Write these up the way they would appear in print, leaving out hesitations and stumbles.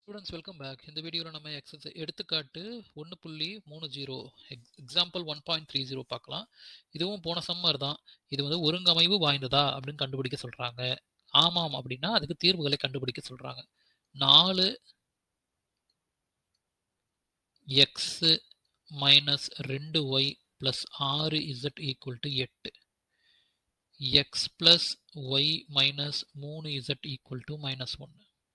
Students welcome back. இந்த வீடியோவில் நம்ம எடுத்துக்காட்டு 1.30 எக்ஸாம்பிள் 1.30 பார்க்கலாம். இதுவும் போன சம்மர் தான். இது வந்து ஒருங்கமைவு வாய்ந்ததா அப்படின்னு கண்டுபிடிக்க சொல்றாங்க. ஆமாம் அப்படின்னா அதுக்கு தீர்வுகளை கண்டுபிடிக்க சொல்றாங்க. 4x minus 2y plus 6z equal to 8. x plus y minus 3z equal to -1.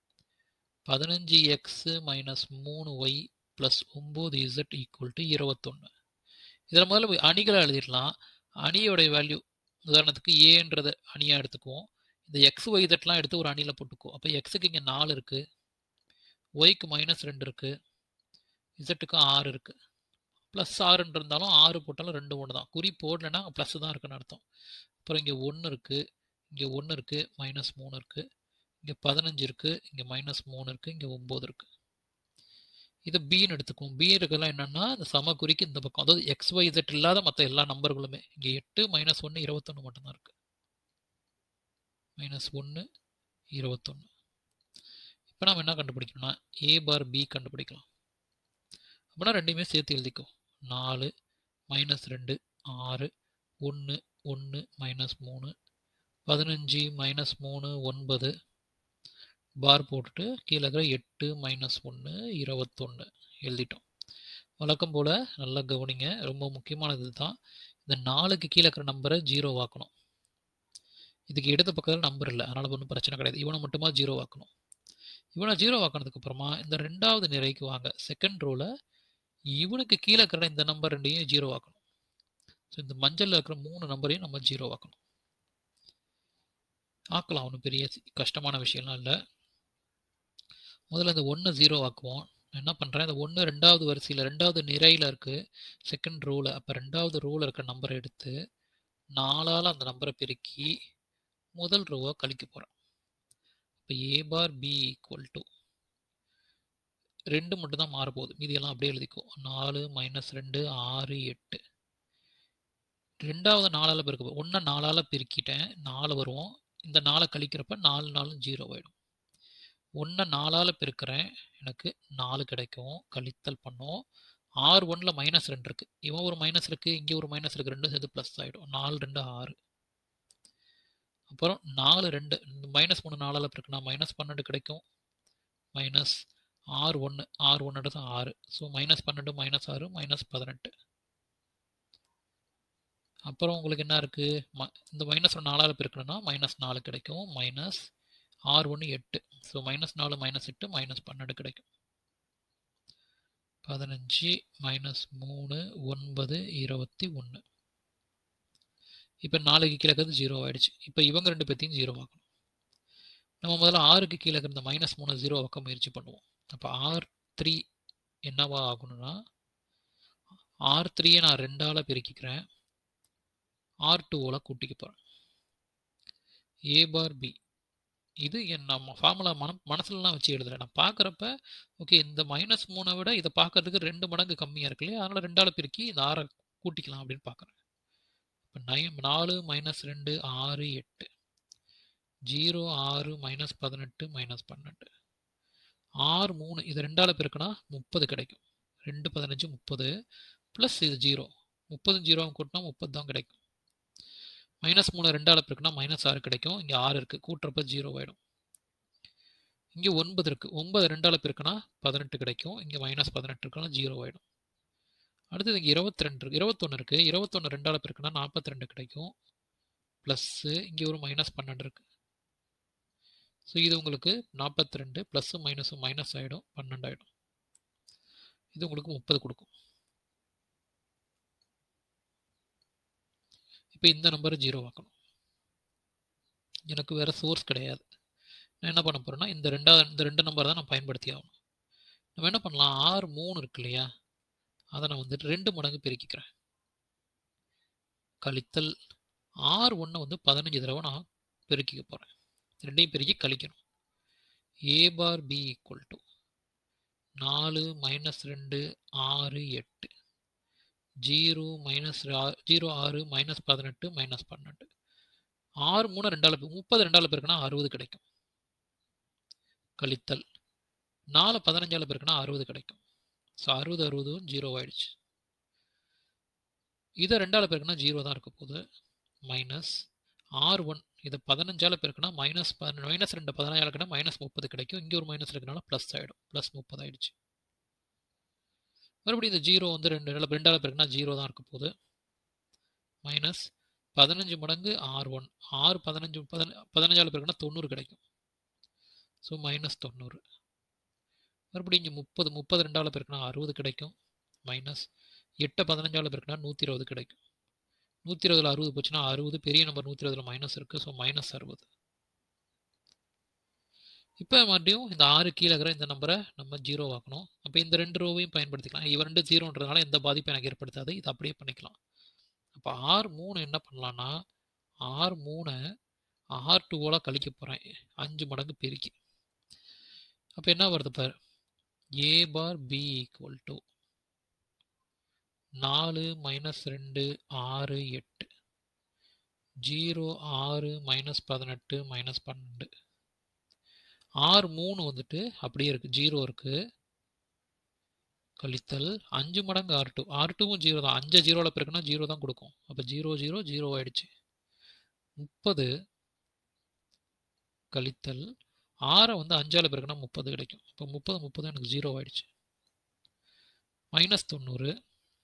15x minus 3y plus 9z equal to 21. இதில் முதல்ல அணிகளை எழுதிடலாம். அணியோடைய வேல்யூ உதாரணத்துக்கு ஏன்றத அணியாக எடுத்துக்குவோம். இந்த எக்ஸ் ஒய்தெட்லாம் எடுத்து ஒரு அணியில் போட்டுக்குவோம். அப்போ எக்ஸுக்கு இங்கே 4 இருக்குது, ஒய்க்கு -2 இருக்குது, இசட்டுக்கு 6 இருக்குது. ப்ளஸ் 6 இருந்தாலும் 6 போட்டாலும் 2 1 தான். குறி போடலைன்னா ப்ளஸ் தான் இருக்குன்னு அர்த்தம். அப்புறம் இங்கே 1 இருக்குது, இங்கே 1 இருக்குது, -3 இருக்குது, இங்கே 15 இருக்குது, இங்கே -3 இருக்குது, இங்கே 9 இருக்குது. இது பின்னு எடுத்துக்குவோம். பி இருக்கலாம் என்னன்னா இந்த சமக்குறிக்கு இந்த பக்கம், அதாவது எக்ஸ் ஒய் இசட் இல்லாத மற்ற எல்லா நம்பர்களுமே. இங்கே 8 -1 21 மட்டும்தான் இருக்கு. -1 21. இப்போ நம்ம என்ன கண்டுபிடிக்கணும்னா ஏ பார் பி கண்டுபிடிக்கலாம். அப்படின்னா ரெண்டையுமே சேர்த்து எழுதிக்கும். 4 -2 6 1 1 -3 15 -3 9 பார் போட்டுட்டு கீழே இருக்கிற 8 -1 21 எழுதிட்டோம். வழக்கம் போல் நல்லா கவனிங்க, ரொம்ப முக்கியமானது தான். இந்த 4க்கு கீழே இருக்கிற நம்பரை 0 ஆக்கணும். இதுக்கு இடது பக்கத்தில் நம்பர் இல்லை, அதனால் ஒன்றும் பிரச்சனை கிடையாது. இவனை மட்டுமா 0 ஆக்கணும். இவனை 0 ஆக்கினதுக்கு அப்புறமா இந்த ரெண்டாவது நிறைக்கு வாங்க. செகண்ட் ரோவில் இவனுக்கு கீழே இருக்கிற இந்த நம்பர் ரெண்டையும் 0 ஆக்கணும். ஸோ இந்த மஞ்சளில் இருக்கிற 3 நம்பரையும் நம்ம 0 ஆக்கணும். ஆக்கலாம், ஒன்றும் பெரிய கஷ்டமான விஷயம்லாம் இல்லை. முதல்ல இந்த 1 0 ஆக்குவோம். என்ன பண்ணுறேன், இந்த 1 ரெண்டாவது வரிசையில் ரெண்டாவது நிறையில் இருக்குது, செகண்ட் ரோவில். அப்போ ரெண்டாவது ரோவில் இருக்கிற நம்பரை எடுத்து 4ஆல் அந்த நம்பரை பெருக்கி முதல் ரோவை கழிக்க போகிறேன். இப்போ A bar B equal to 2 மட்டும் தான் மாறப்போகுது, மீதியெல்லாம் அப்படியே எழுதிக்கும். 4 -2 6 8. ரெண்டாவது 4ஆல் பெருக்க 1 4ஆல் பெருக்கிட்டேன், 4 வரும். இந்த 4 கழிக்கிறப்ப 4 4 0 ஆகிடும். 1 4ஆல் பெருக்கிறேன், எனக்கு 4 கிடைக்கும். கழித்தல் பண்ணோம். 6 1ல் -2 இருக்குது, இவன் ஒரு மைனஸ் இருக்குது, இங்கே ஒரு மைனஸ் இருக்குது, ரெண்டும் சேர்த்து ப்ளஸ் ஆகிடும். 4 2 6. அப்புறம் 4 2 -3 4ஆல் பெருக்குனா -12 கிடைக்கும். மைனஸ் 6 1 6 1 எடுத்து 6. ஸோ -12 -6 -18. அப்புறம் உங்களுக்கு என்ன இருக்குது, இந்த -1 4ஆல் பெருக்கணும்னா -4 கிடைக்கும். மைனஸ் 6 1 8. ஸோ -4 -8 -12 கிடைக்கும். 15 -3 9 21. இப்போ 4க்கு கீழே இருக்கிறது 0 ஆகிடுச்சு. இப்போ இவங்க ரெண்டு பேர்த்தையும் 0 ஆக்கணும். நம்ம முதல்ல 6க்கு கீழே இருக்கிற இந்த -3 0 ஆக்க முயற்சி பண்ணுவோம். அப்போ R3 என்னவா ஆகணும்னா, R3யை நான் 2ஆல் பெருக்கிக்கிறேன், R2வில் கூட்டிக்க போகிறேன். ஏ பார் பி இது நம்ம ஃபார்முலா மனசுலலாம் வச்சு எழுதுறேன். நான் பார்க்குறப்ப ஓகே, இந்த -3 விட இதை பார்க்கறதுக்கு 2 மடங்கு கம்மியாக இருக்கு இல்லையா, அதனால் 2ஆல் பெருக்கி இந்த 6 கூட்டிக்கலாம் அப்படின்னு பார்க்குறேன். இப்போ 4 -2 6 8 0 6 -18 -12 6 3 இது 2ஆல் பெருக்கினா 30 கிடைக்கும். 2 15 30 ப்ளஸ் இது 0 30 0 கூட்டினா 30 தான் கிடைக்கும். -3 2ஆல் பெருக்கினா -6 கிடைக்கும். இங்கே 6 இருக்குது, கூட்டுறப்ப 0 ஆகிடும். இங்கே 9 இருக்குது, 9 2ஆல் பெருக்கினா 18 கிடைக்கும். இங்கே -18 இருக்குன்னா 0 ஆகிடும். அடுத்தது இங்கே 22 இருக்குது, 21 இருக்குது, 21 2ஆல் பெருக்கினா 42 கிடைக்கும். ப்ளஸ்ஸு இங்கே ஒரு -12 இருக்குது. ஸோ இது உங்களுக்கு 42 ப்ளஸ்ஸு மைனஸும் மைனஸ் ஆகிடும், 12 ஆகிடும். இது உங்களுக்கு 30 கொடுக்கும். இப்போ இந்த நம்பரை 0 ஆக்கணும். எனக்கு வேறு சோர்ஸ் கிடையாது. நான் என்ன பண்ண போகிறேன்னா இந்த 2 நம்பர் தான் நான் பயன்படுத்தி ஆகணும். நம்ம என்ன பண்ணலாம், 6 3 இருக்கு இல்லையா, அதை நான் வந்துட்டு 2 மடங்கு பெருக்கிக்கிறேன். கழித்தல் 6 1 வந்து 15 தடவை நான் பெருக்கிக்க போகிறேன். ரெண்டையும் பெருக்கி கழிக்கணும். A bar B equal to 4 -2 6 8 0 -0 6 -18 -12. 6 3 2ஆல் 30 2ஆல் பெருக்கினா 60 கிடைக்கும். கழித்தல் 4 15ஆல் பெருக்கினா 60 கிடைக்கும். ஸோ 60 60 0 ஆயிடுச்சு. இதை 2ஆல் பெருக்கினா 0 தான் இருக்க போகுது. மைனஸ் R1 இதை 15ஆல் பெருக்கினா மைனஸ் 2 15ஆல் இருக்குன்னா மைனஸ் 30 கிடைக்கும். இங்கே ஒரு மைனஸ் இருக்கனால ப்ளஸ் ஆகிடும். ப்ளஸ் 30 ஆயிடுச்சு. மறுபடியும் இந்த 0 வந்து 2ஆல் பெருக்கினா 0 தான் இருக்க போகுது. மைனஸ் 15 மடங்கு R1 R 15ஆல் பெருக்கினா 90 கிடைக்கும். So minus 90. மறுபடியும் இங்கே 30 2ஆல் பெருக்கினா 60 கிடைக்கும். மைனஸ் 8 15ஆல் பெருக்கினா 120 கிடைக்கும். 120ல் 60 போச்சுன்னா 60, பெரிய நம்பர் 120ல் மைனஸ் இருக்குது. So minus 60. இப்போ மறுபடியும் இந்த 6 கீழே இருக்கிற இந்த நம்பரை நம்ம 0 ஆக்கணும். அப்போ இந்த 2 ரோவையும் பயன்படுத்திக்கலாம். இவன் 2 0ன்றதுனால எந்த பாதிப்பும் எனக்கு ஏற்படுத்தாது. இது அப்படியே பண்ணிக்கலாம். அப்போ R3 என்ன பண்ணலான்னா R3 R2 கழிக்க போகிறேன் 5 மடங்கு பெருக்கி. அப்போ என்ன வருது பார், A bar B equal to 4 minus 2 6 8 0 6 minus 18 minus 12. R3 வந்துட்டு அப்படியே இருக்குது, 0 இருக்குது. கழித்தல் 5 மடங்கு R2. R2வும் 0 தான். 5 0ல் பெருக்குனா 0 தான் கொடுக்கும். அப்போ 0 0 0 ஆயிடுச்சு. 30 கழித்தல் 6 வந்து 5ஆல் பெருக்குனா 30 கிடைக்கும். இப்போ 30 எனக்கு 0 ஆயிடுச்சு. மைனஸ் 90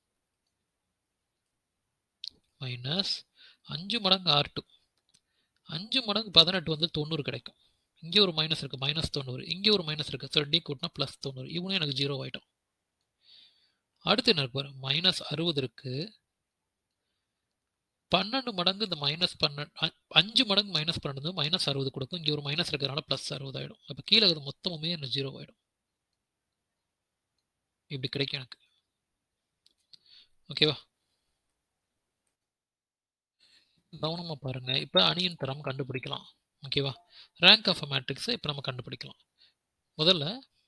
மைனஸ் 5 மடங்கு R2. 5 மடங்கு 18 வந்து 90 கிடைக்கும். இங்கே ஒரு மைனஸ் இருக்குது, மைனஸ் 90. இங்கே ஒரு மைனஸ் இருக்குது. ஸோ டி கூட்டினா ப்ளஸ் 90. இவனும் எனக்கு 0 ஆகிட்டோம். அடுத்து என்ன இருக்கு, மைனஸ் 60 இருக்குது. 12 மடங்கு இந்த மைனஸ் 12, 5 மடங்கு மைனஸ் 12 மைனஸ் 60 கொடுக்கும். இங்கே ஒரு மைனஸ் இருக்கிறதுனால ப்ளஸ் 60 ஆகிடும். அப்போ கீழே இருக்கிறது மொத்தமுமே எனக்கு 0 ஆகிடும். இப்படி கிடைக்கும் எனக்கு. ஓகேவா? கவனமாக பாருங்கள். இப்போ அணியின் தரம் கண்டுபிடிக்கலாம். ஓகேவா? ரேங்க் ஆஃப் அ மேட்ரிக்ஸை இப்போ நம்ம கண்டுபிடிக்கலாம். முதல்ல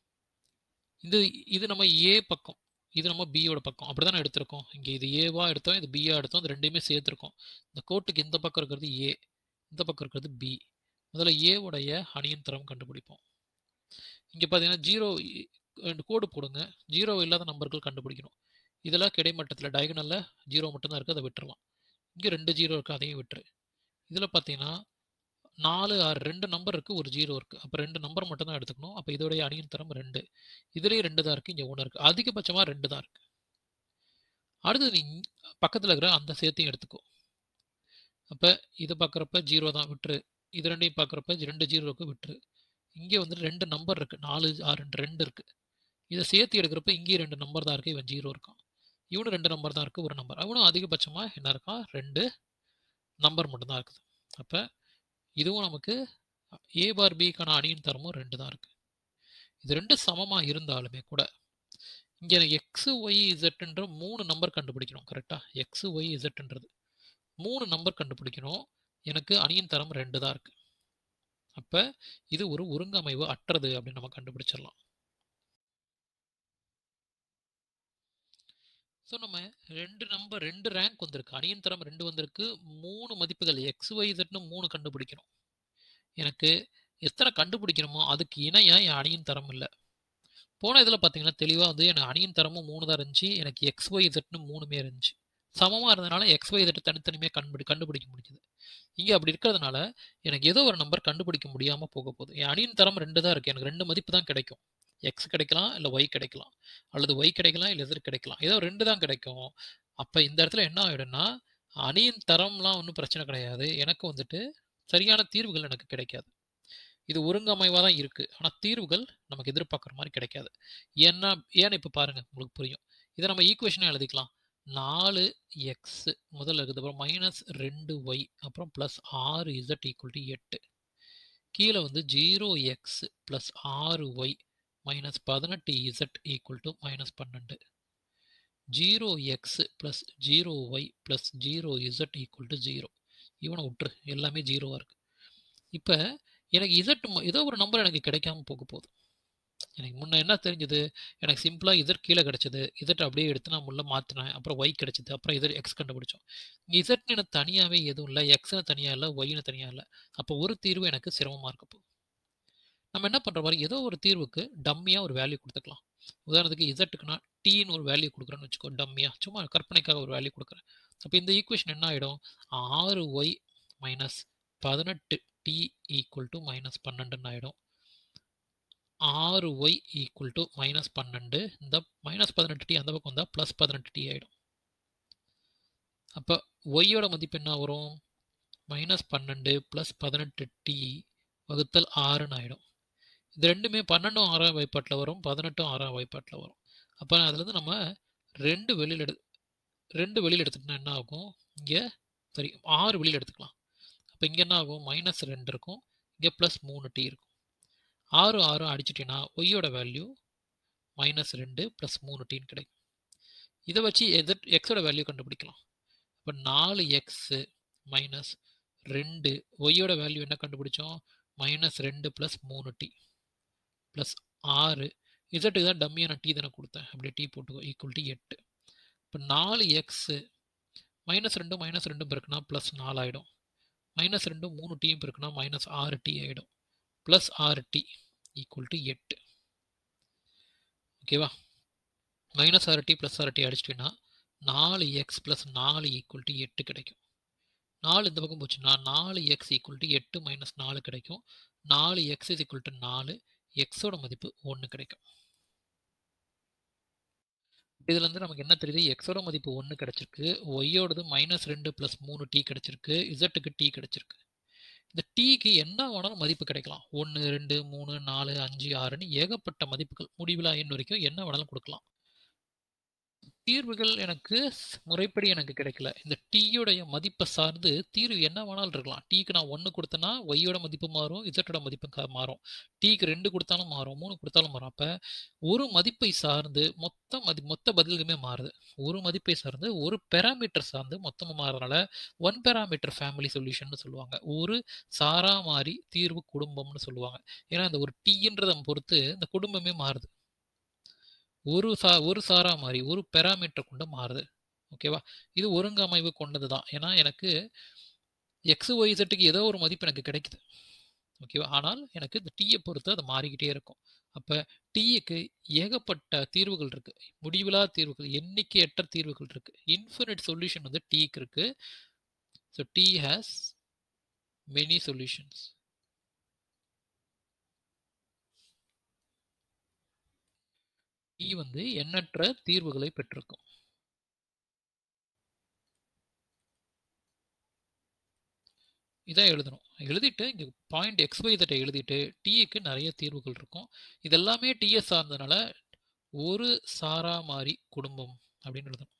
இது நம்ம ஏ பக்கம், இது நம்ம பியோட பக்கம். அப்படி தானே எடுத்திருக்கோம். இங்கே இது ஏவா எடுத்தோம், இது பியா எடுத்தோம். இது ரெண்டையுமே சேர்த்துருக்கோம். இந்த கோட்டுக்கு இந்த பக்கம் இருக்கிறது ஏ, இந்த பக்கம் இருக்கிறது பி. முதல்ல ஏவுடைய அணியின் தரம் கண்டுபிடிப்போம். இங்கே பார்த்தீங்கன்னா 0 கோடு போடுங்க. 0 இல்லாத நம்பர்கள் கண்டுபிடிக்கணும். இதெல்லாம் கிடைமட்டத்தில் டயகனலில் 0 மட்டும்தான் இருக்குது, அதை விட்டுறலாம். இங்கே 2 0 இருக்குது, அதையும் விட்டுரு. இதில் பார்த்தீங்கன்னா 4 6 2 நம்பர் இருக்குது, ஒரு 0 இருக்குது. அப்போ 2 நம்பர் மட்டும் தான் எடுத்துக்கணும். அப்போ இதோடைய அணியின் தரம் 2. இதுலேயே 2 தான் இருக்குது, இங்கே 1 இருக்குது. அதிகபட்சமாக 2 தான் இருக்குது. அடுத்தது நீ பக்கத்தில் இருக்கிற அந்த சேர்த்தையும் எடுத்துக்கோ. அப்போ இதை பார்க்குறப்ப 0 தான், விட்டுரு. இது ரெண்டையும் பார்க்குறப்ப 2 0 இருக்குது, விட்டுரு. இங்கே வந்து 2 நம்பர் இருக்குது, 4 6 2 இருக்குது. இதை சேர்த்து எடுக்கிறப்ப இங்கே 2 நம்பர் தான் இருக்குது, இவன் 0 இருக்கான். இவனும் 2 நம்பர் தான் இருக்குது, ஒரு நம்பர். அவனும் அதிகபட்சமாக என்ன இருக்கான், 2 நம்பர் மட்டும்தான் இருக்குது. அப்போ இதுவும் நமக்கு ஏ பார் பிக்கான அணியின் தரமும் 2 தான் இருக்குது. இது 2 சமமாக இருந்தாலுமே கூட இங்கே எனக்கு எக்ஸ் ஒய் இசட்ன்ற 3 நம்பர் கண்டுபிடிக்கணும். கரெக்டாக? எக்ஸ் ஒய் இசட்ன்றது 3 நம்பர் கண்டுபிடிக்கணும். எனக்கு அணியின் தரம் 2 தான் இருக்குது. அப்போ இது ஒரு ஒருங்கமைவு அற்றது அப்படின்னு நம்ம கண்டுபிடிச்சிடலாம். ஸோ நம்ம 2 ரேங்க் வந்திருக்கு, அணியின் தரம் 2 வந்திருக்கு. 3 மதிப்புகள் எக்ஸ் ஒய் இசட்னு 3 கண்டுபிடிக்கணும். எனக்கு எத்தனை கண்டுபிடிக்கணுமோ அதுக்கு இணையாக என் அணியின் தரம் இல்லை. போன இதில் பார்த்தீங்கன்னா தெளிவாக வந்து எனக்கு அணியின் தரமும் 3 தான் இருந்துச்சு. எனக்கு எக்ஸ் ஒய் இசட்னு 3மே இருந்துச்சு. சமமாக இருந்ததுனால எக்ஸ் ஒய் இசட் தனித்தனியாக கண்டுபிடிக்க முடியுது. இங்கே அப்படி இருக்கிறதுனால எனக்கு ஏதோ ஒரு நம்பர் கண்டுபிடிக்க முடியாமல் போக போகுது. என் அணியின் தரம் 2 தான் இருக்குது. எனக்கு 2 மதிப்பு தான் கிடைக்கும். எக்ஸ் கிடைக்கலாம், இல்லை ஒய் கிடைக்கலாம், அல்லது ஒய் கிடைக்கலாம், இல்லை எதிர் கிடைக்கலாம். ஏதோ 2 தான் கிடைக்கும். அப்போ இந்த இடத்துல என்ன ஆகிடும்னா, அணியின் தரம்லாம் ஒன்றும் பிரச்சனை கிடையாது. எனக்கு வந்துட்டு சரியான தீர்வுகள் எனக்கு கிடைக்காது. இது ஒருங்கமைவாக தான் இருக்குது, ஆனால் தீர்வுகள் நமக்கு எதிர்பார்க்குற மாதிரி கிடைக்காது. ஏன்னு இப்போ பாருங்கள், உங்களுக்கு புரியும். இதை நம்ம ஈக்குவேஷனாக எழுதிக்கலாம். 4x முதல்ல இருக்குது, அப்புறம் மைனஸ் 2y, அப்புறம் ப்ளஸ் 6z ஈக்குவல் டு 8. கீழே வந்து 0x plus 6y minus 18z equal to minus 12. 0x plus 0y plus 0z equal to 0. இவனை விட்டுரு, எல்லாமே 0வாக இருக்குது. இப்போ எனக்கு இசட் ஏதோ ஒரு நம்பர் எனக்கு கிடைக்காம போக போகுது. எனக்கு முன்னே என்ன தெரிஞ்சது, எனக்கு சிம்பிளாக இசட் கீழே கிடச்சிது. இசட் அப்படியே எடுத்து நான் முள்ள மாற்றினேன், அப்புறம் ஒய் கிடச்சிது, அப்புறம் இசட் எக்ஸ் கண்டுபிடிச்சோம். இசட்னு எனக்கு தனியாகவே எதுவும் இல்லை, எக்ஸ்னு தனியாக இல்லை, ஒய்னு தனியாக இல்லை. அப்போ ஒரு தீர்வு எனக்கு சிரமமாக இருக்க போகுது. நம்ம என்ன பண்ணுற மாதிரி ஏதோ ஒரு தீர்வுக்கு டம்மியாக ஒரு வேல்யூ கொடுத்துக்கலாம். உதாரணத்துக்கு இசட்டுக்குன்னா டீன்னு ஒரு வேல்யூ கொடுக்குறேன்னு வச்சுக்கோ, டம்மியாக சும்மா கற்பனைக்காக ஒரு வேல்யூ கொடுக்குறேன். அப்போ இந்த ஈக்குவேஷன் என்ன ஆகிடும், 6y minus 18t equal to minus 12 ஆகிடும். 6y ஈக்குவல் டு மைனஸ் 12, இந்த மைனஸ் 18t அந்த பக்கம் வந்தால் ப்ளஸ் 18t ஆகிடும். அப்போ ஒய்யோட மதிப்பு என்ன வரும், மைனஸ் 12 ப்ளஸ் 18t வகுத்தல் 6ன்னு ஆகிடும். இது ரெண்டுமே 12 6ஆம் வாய்ப்பாட்டில் வரும், 18 6ஆம் வாய்ப்பாட்டில் வரும். அப்போ அதுலேருந்து நம்ம ரெண்டு வெளியில் எடுத்துட்டோம்னா என்ன ஆகும், இங்கே சரி 6 வெளியில் எடுத்துக்கலாம். அப்போ இங்கே என்ன ஆகும், மைனஸ் 2 இருக்கும், இங்கே ப்ளஸ் 3t இருக்கும். 6 6 அடிச்சிட்டிங்கன்னா ஒய்யோட வேல்யூ மைனஸ் 2 ப்ளஸ் 3tன்னு கிடைக்கும். இதை வச்சு எக்ஸோட வேல்யூ கண்டுபிடிக்கலாம். இப்போ 4x மைனஸ் 2, ஒய்யோட வேல்யூ என்ன கண்டுபிடிச்சோம், மைனஸ் 2 ப்ளஸ் 3t ப்ளஸ் 6, இசட்டுக்கு தான் டம்மியான டி தானே கொடுத்தேன், அப்படியே டி போட்டுக்கோ, ஈக்குவல் டு 8. இப்போ 4x மைனஸ் 2 பெருக்குனா ப்ளஸ் 4 ஆகிடும், மைனஸ் 2 3t பெருக்குனா மைனஸ் 6t ஆகிடும், ப்ளஸ் 6t ஈக்குவல் டு 8. ஓகேவா, மைனஸ் 6t ப்ளஸ் 6t அடிச்சிட்டிங்கன்னா 4x ப்ளஸ் 4 ஈக்குவல் டு 8 கிடைக்கும். 4 இந்த பக்கம் போச்சுன்னா 4x ஈக்குவல் டு 8 மைனஸ் 4 கிடைக்கும். 4x இஸ் ஈக்குவல் டு 4, எக்ஸோட மதிப்பு 1 கிடைக்கும். இதுல இருந்து நமக்கு என்ன தெரியுது, எக்ஸோட மதிப்பு 1 கிடைச்சிருக்கு, ஒய்யோடது மைனஸ் 2 ப்ளஸ் 3t கிடைச்சிருக்கு, இசட்டுக்கு t கிடைச்சிருக்கு. இந்த டீக்கு என்ன வேணாலும் மதிப்பு கிடைக்கலாம், 1 2 3 4 5 6ன்னு ஏகப்பட்ட மதிப்புகள், முடிவிலா எண் வரைக்கும் என்ன வேணாலும் கொடுக்கலாம். தீர்வுகள் எனக்கு முறைப்படி எனக்கு கிடைக்கல. இந்த டீயோடைய மதிப்பை சார்ந்து தீர்வு என்ன வேணாலும் இருக்கலாம். டீக்கு நான் 1 கொடுத்தேன்னா ஒய்யோட மதிப்பு மாறும், இசட்டோட மதிப்பு மாறும். டீக்கு 2 கொடுத்தாலும் மாறும், 3 கொடுத்தாலும் மாறும். அப்போ ஒரு மதிப்பை சார்ந்து மொத்த பதில்களுமே மாறுது. ஒரு மதிப்பை சார்ந்து ஒரு பேராமீட்டர் சார்ந்து மொத்தமாக மாறுறதுனால ஒன் பேராமீட்டர் ஃபேமிலி சொல்யூஷன் சொல்லுவாங்க. ஒரு சாரா மாறி தீர்வு குடும்பம்னு சொல்லுவாங்க. ஏன்னா இந்த ஒரு டீன்றதை பொறுத்து இந்த குடும்பமே மாறுது. ஒரு சாரா மாறி ஒரு பேராமீட்டர் கொண்டு மாறுது. ஓகேவா, இது ஒருங்கமைவு கொண்டது தான். ஏன்னா எனக்கு எக்ஸ் ஒய் செட்டுக்கு ஏதோ ஒரு மதிப்பு எனக்கு கிடைக்குது. ஓகேவா, ஆனால் எனக்கு இந்த டீயை பொறுத்து அது மாறிக்கிட்டே இருக்கும். அப்போ டீக்கு ஏகப்பட்ட தீர்வுகள் இருக்கு, முடிவிலா தீர்வுகள், எண்ணிக்கையற்ற தீர்வுகள் இருக்கு. இன்ஃபினிட் சொல்யூஷன் வந்து டீக்கு இருக்கு. So T has many solutions. வந்து எண்ணற்ற தீர்வுகளை பெற்றிருக்கும். இதான் எழுதணும். எழுதிட்டு இங்கே பாயிண்ட் XYZ எழுதிட்டு டீக்கு நிறைய தீர்வுகள் இருக்கும். இதெல்லாமே டிஎஸ் சார்ந்ததுனால ஒரு சாரா மாறி குடும்பம் அப்படின்னு எழுதணும்.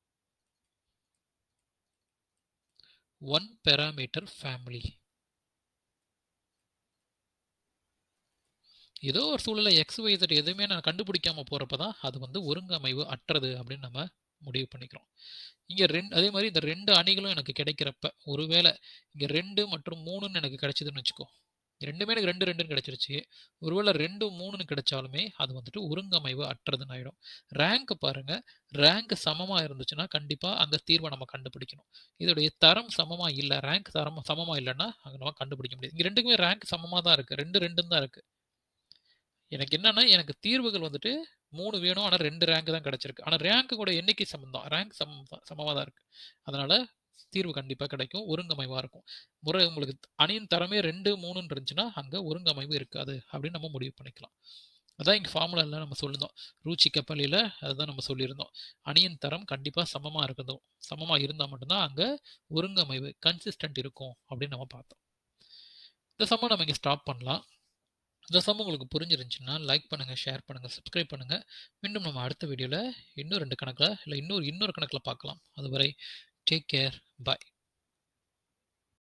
One parameter family. ஏதோ ஒரு சூழலை XYZ எதுவுமே நான் கண்டுபிடிக்காம போறப்ப தான் அது வந்து ஒருங்கமைவு அற்றது அப்படின்னு நம்ம முடிவு பண்ணிக்கிறோம். இங்கே அதே மாதிரி இந்த 2 அணிகளும் எனக்கு கிடைக்கிறப்ப, ஒருவேளை இங்கே 2 மற்றும் 3ன்னு எனக்கு கிடைச்சதுன்னு வச்சுக்கோ, ரெண்டுமே எனக்கு 2 2ன்னு கிடைச்சிருச்சு. ஒருவேளை 2 3ன்னு கிடைச்சாலுமே அது வந்துட்டு ஒருங்கமைவு அற்றதுன்னு ஆயிடும். ரேங்க் பாருங்க, ரேங்க் சமமா இருந்துச்சுன்னா கண்டிப்பா அங்க தீர்வை நம்ம கண்டுபிடிக்கணும். இதோடைய தரம் சமமா இல்லை, ரேங்க் தரம் சமமா இல்லைன்னா அங்க நம்ம கண்டுபிடிக்க முடியாது. இங்க ரெண்டுக்குமே ரேங்க் சமமா தான் இருக்கு, 2 2 தான் இருக்கு. எனக்கு என்னன்னா, எனக்கு தீர்வுகள் வந்துட்டு 3 வேணும், ஆனால் 2 ரேங்க் தான் கிடைச்சிருக்கு. ஆனால் ரேங்க் கூட எண்ணிக்கை சமம் தான், ரேங்க் சமமாக தான் இருக்கு. அதனால தீர்வு கண்டிப்பாக கிடைக்கும், ஒருங்கமைவாக இருக்கும். உங்களுக்கு அணியின் தரமே 2 3ன்னு இருந்துச்சுன்னா அங்கே ஒருங்கமைவு இருக்காது அப்படின்னு நம்ம முடிவு பண்ணிக்கலாம். அதான் இங்கே ஃபார்முலாவில் நம்ம சொல்லியிருந்தோம், ரூச்சி கப்பலில் அதுதான் நம்ம சொல்லியிருந்தோம். அணியின் தரம் கண்டிப்பாக சமமாக இருந்தால் மட்டும்தான் அங்கே ஒருங்கமைவு கன்சிஸ்டன்ட் இருக்கும் அப்படின்னு நம்ம பார்த்தோம். இந்த சம்ம நம்ம இங்கே ஸ்டாப் பண்ணலாம். இந்த சம் உங்களுக்கு புரிஞ்சிருந்துச்சுன்னா லைக் பண்ணுங்கள், ஷேர் பண்ணுங்கள், சப்ஸ்கிரைப் பண்ணுங்கள். மீண்டும் நம்ம அடுத்த வீடியோவில் இன்னும் 2 கணக்கில் இல்லை இன்னொரு கணக்கில் பார்க்கலாம். அதுவரை டேக் கேர், பாய்.